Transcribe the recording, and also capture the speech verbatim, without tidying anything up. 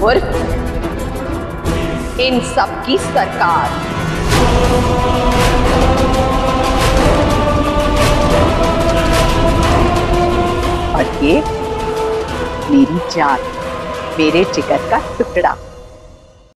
उर्फ इन सब की सरकार। और ये मेरी जान, मेरे जिगर का टुकड़ा।